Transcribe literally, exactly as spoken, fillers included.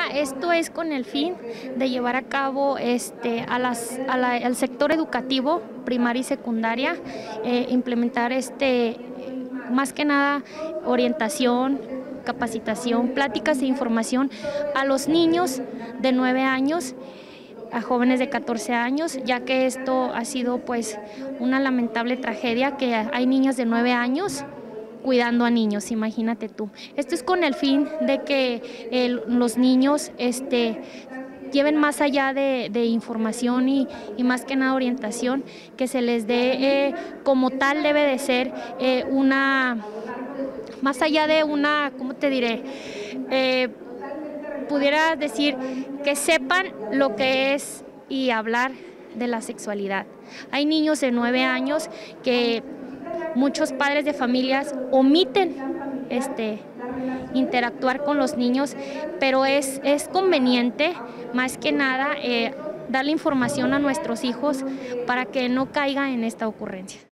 Mira, esto es con el fin de llevar a cabo este, a las, a la- al sector educativo, primaria y secundaria, eh, implementar este, más que nada orientación, capacitación, pláticas e información a los niños de nueve años, a jóvenes de catorce años, ya que esto ha sido pues una lamentable tragedia, que hay niñas de nueve años cuidando a niños, imagínate tú. Esto es con el fin de que el- los niños este, lleven más allá de, de información y, y más que nada orientación, que se les dé eh, como tal debe de ser eh, una, más allá de una, ¿cómo te diré? Eh, pudiera decir que sepan lo que es y hablar de la sexualidad. Hay niños de nueve años que muchos padres de familias omiten este, interactuar con los niños, pero es, es conveniente más que nada eh, darle información a nuestros hijos para que no caigan en esta ocurrencia.